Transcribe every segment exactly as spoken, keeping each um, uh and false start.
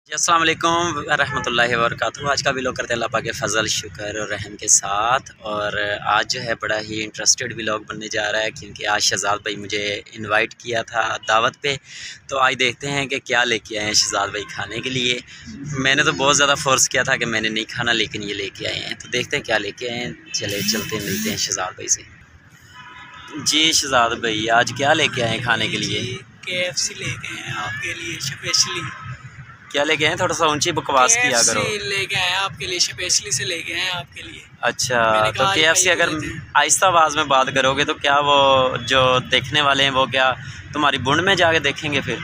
जी अस्सलाम वालेकुम रहमतुल्लाहि व बरकातुहू। आज का व्लॉग करते हैं अल्लाह पाक के फ़ज़ल शुक्र और रहम के साथ। और आज जो है बड़ा ही इंटरेस्टेड व्लॉग बनने जा रहा है, क्योंकि आज शहज़ाद भाई मुझे इनवाइट किया था दावत पे। तो आज देखते हैं कि क्या लेके आए हैं शहज़ाद भाई खाने के लिए। मैंने तो बहुत ज़्यादा फोर्स किया था कि मैंने नहीं खाना, लेकिन ये लेके आए हैं। तो देखते हैं क्या लेके आए हैं। चले चलते मिलते हैं शहज़ाद भाई से। जी शहज़ाद भाई आज क्या लेके आए हैं खाने के लिए? के एफ सी लेके आए हैं आपके लिए स्पेशली। क्या लेके आए? थोड़ा सा ऊंची बकवास किया करो। लेके आए हैं आपके लिए स्पेशली से लेके आए हैं आपके लिए। अच्छा तो के एफ सी अगर आहिस्ता आवाज़ में बात करोगे तो क्या वो जो देखने वाले हैं वो क्या तुम्हारी बुंड में जाके देखेंगे? फिर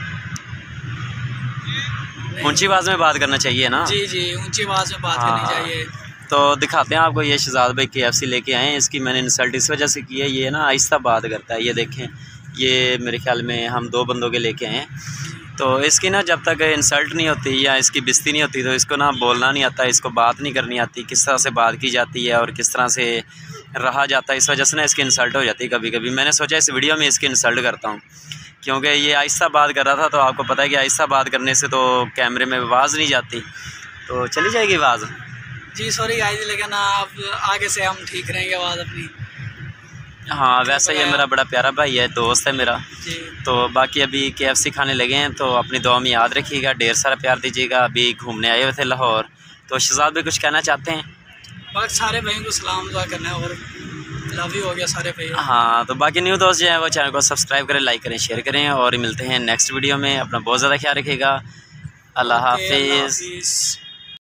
ऊंची आवाज़ में बात करना चाहिए ना। जी जी ऊंची आवाज़ में बात हाँ, करनी चाहिए। तो दिखाते हैं आपको। ये शहज़ाद भाई के एफ सी लेके आए हैं। इसकी मैंने इंसल्ट इस वजह से की है, ये ना आहिस्ता बात करता है। ये देखें, ये मेरे ख्याल में हम दो बंदों के लेके आए हैं। तो इसकी ना जब तक इंसल्ट नहीं होती या इसकी बेइज्जती नहीं होती तो इसको ना बोलना नहीं आता, इसको बात नहीं करनी आती, किस तरह से बात की जाती है और किस तरह से रहा जाता है। इस वजह से ना इसकी इंसल्ट हो जाती है कभी कभी। मैंने सोचा इस वीडियो में इसकी इंसल्ट करता हूँ, क्योंकि ये आहिस्ता बात कर रहा था। तो आपको पता है कि आहिस्ता बात करने से तो कैमरे में आवाज़ नहीं जाती, तो चली जाएगी आवाज़। जी सॉरी गाइस, लेकिन आप आगे से हम ठीक रहेंगे आवाज़ अपनी। हाँ वैसे ये मेरा बड़ा प्यारा भाई है, दोस्त है मेरा। जी। तो बाकी अभी के एफ सी खाने लगे हैं, तो अपनी दुआ में याद रखिएगा, ढेर सारा प्यार दीजिएगा। अभी घूमने आए हुए थे लाहौर। तो शहज़ाद भाई कुछ कहना चाहते हैं? बस सारे भाइयों को सलाम दुआ करना है और लव यू हो गया सारे भाई। हाँ तो बाकी न्यू दोस्त जो है वो चैनल को सब्सक्राइब करें, लाइक करें, शेयर करें। और मिलते हैं नेक्स्ट वीडियो में। अपना बहुत ज़्यादा ख्याल रखिएगा। अल्लाह हाफिज़।